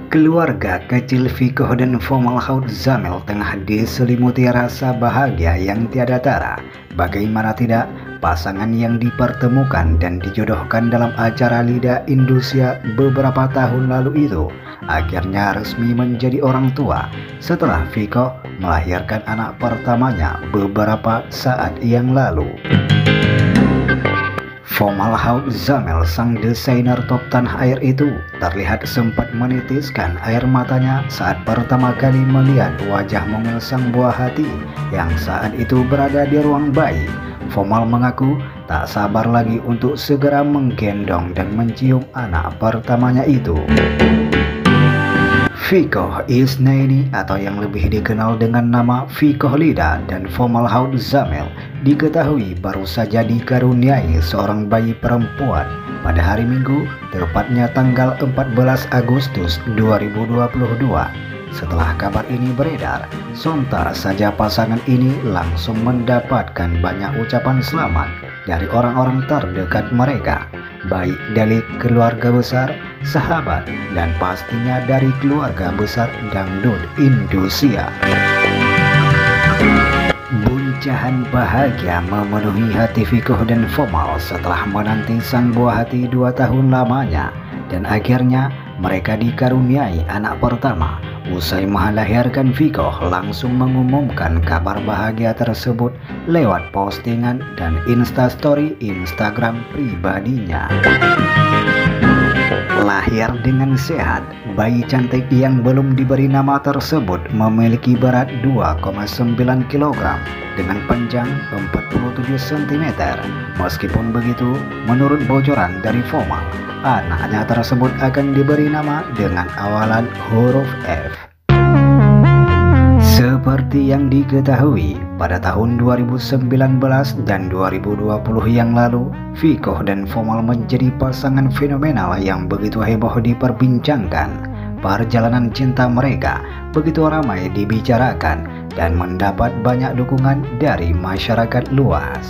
Keluarga kecil Vico dan Fomalhaut Zamel tengah diselimuti rasa bahagia yang tiada tara. Bagaimana tidak, pasangan yang dipertemukan dan dijodohkan dalam acara Lidah Indonesia beberapa tahun lalu itu akhirnya resmi menjadi orang tua setelah Vico melahirkan anak pertamanya beberapa saat yang lalu. Fomalhaut Zamel, sang desainer top tanah air itu, terlihat sempat menitiskan air matanya saat pertama kali melihat wajah mungil sang buah hati yang saat itu berada di ruang bayi. Fomal mengaku tak sabar lagi untuk segera menggendong dan mencium anak pertamanya itu. Vico Isnaini atau yang lebih dikenal dengan nama Vico Lidah dan Fomalhaut Zamel diketahui baru saja dikaruniai seorang bayi perempuan pada hari Minggu, tepatnya tanggal 14 Agustus 2022. Setelah kabar ini beredar, sontak saja pasangan ini langsung mendapatkan banyak ucapan selamat dari orang-orang terdekat mereka, baik dari keluarga besar, sahabat, dan pastinya dari keluarga besar dangdut Indonesia. Buncahan bahagia memenuhi hati Vico dan Fomal setelah menanti sang buah hati 2 tahun lamanya, dan akhirnya mereka dikaruniai anak pertama. Usai melahirkan, Vico langsung mengumumkan kabar bahagia tersebut lewat postingan dan instastory Instagram pribadinya. Lahir dengan sehat, bayi cantik yang belum diberi nama tersebut memiliki berat 2,9 kg dengan panjang 47 cm. Meskipun begitu, menurut bocoran dari Fomal, anaknya tersebut akan diberi nama dengan awalan huruf F. Seperti yang diketahui, pada tahun 2019 dan 2020 yang lalu, Vico dan Fomal menjadi pasangan fenomenal yang begitu heboh diperbincangkan. Perjalanan cinta mereka begitu ramai dibicarakan dan mendapat banyak dukungan dari masyarakat luas.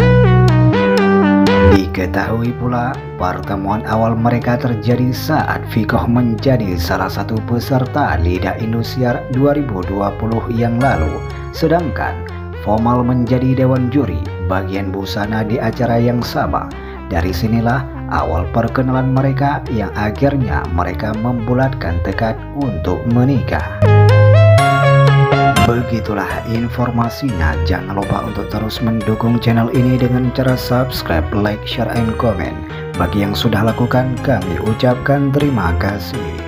Diketahui pula, pertemuan awal mereka terjadi saat Vico menjadi salah satu peserta Lidah Indonesia 2020 yang lalu, sedangkan Fomal menjadi dewan juri bagian busana di acara yang sama. Dari sinilah awal perkenalan mereka yang akhirnya mereka membulatkan tekad untuk menikah. Begitulah informasinya. Jangan lupa untuk terus mendukung channel ini dengan cara subscribe, like, share, and comment. Bagi yang sudah lakukan, kami ucapkan terima kasih.